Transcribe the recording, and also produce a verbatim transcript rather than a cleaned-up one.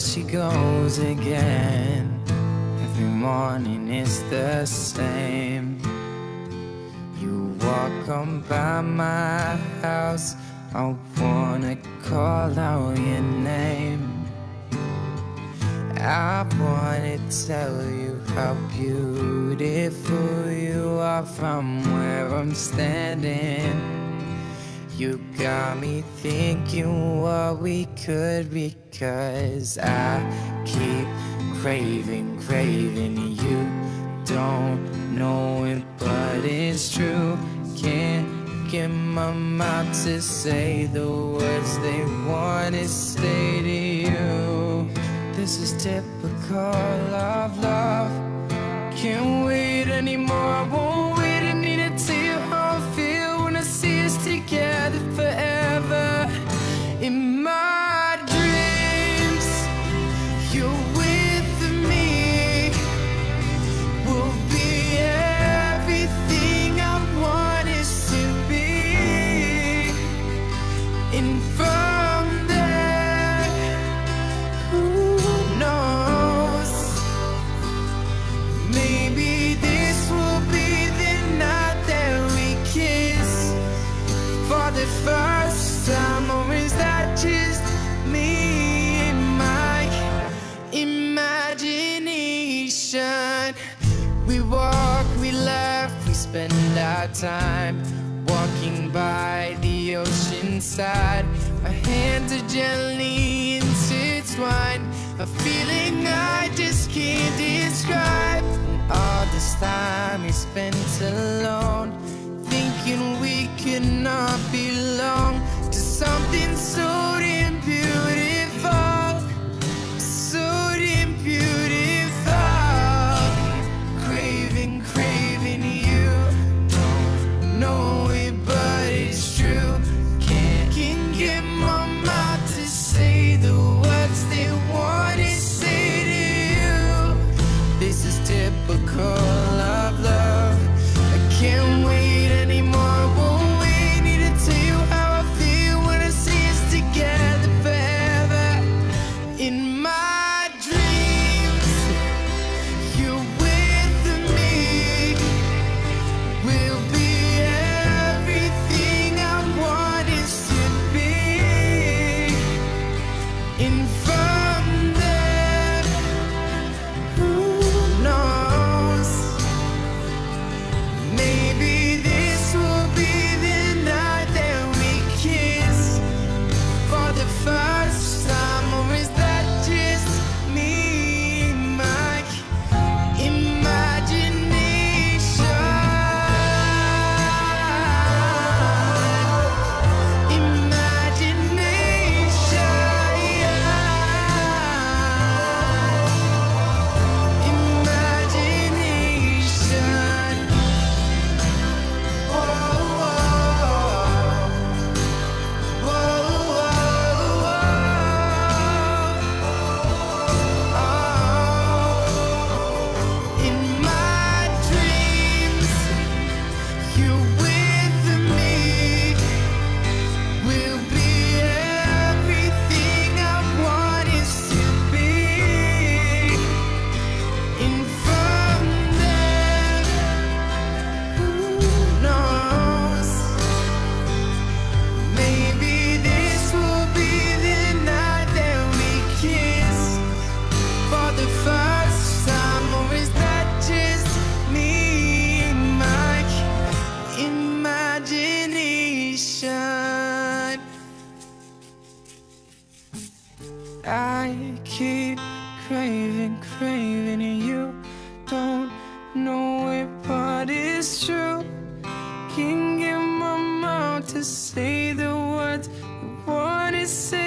she goes again. Every morning it's the same. You walk on by my house, I wanna call out your name. I wanna tell you how beautiful you are from where I'm standing. You got me thinking what we could be, 'cause I keep craving, craving you. Don't know it, but it's true. Can't get my mouth to say the words they wanna say to you. This is typical of love. Can't wait anymore, I won't wait. I need to tell you how I feel when I see us together forever. In my dreams, you're with me. We'll be everything I want us to be. And from there, who knows? Maybe this will be the night that we kiss for the first time. Or is that just me and my imagination? We walk, we laugh, we spend our time walking by the ocean side. Our hands are gently intertwined, a feeling I just can't describe. And all this time we spent alone, thinking we could not belong to something so damn beautiful, so damn beautiful. Craving, craving you. Don't know it, but it's true. Can't, can't get my mouth to say the words they want to say to you. This is typical of love. I can't wait anymore, I won't wait. Need to tell you how I feel when I see us together forever. In my dreams, you're with me. We'll be everything I want us to be. And from there, who knows? Maybe this will be the night that we kiss for the first time. Or is that just me, my imagination? Imagination, imagination. Whoa, whoa, whoa, whoa. In my dreams, you're with me. We'll be everything I want us to be. And from there, who knows? Maybe this will be the night that we kiss for the first time. Or is that just me, my imagination? I keep craving, craving you. Don't know it, but it's true. Can't get my mouth to say the words I wanna say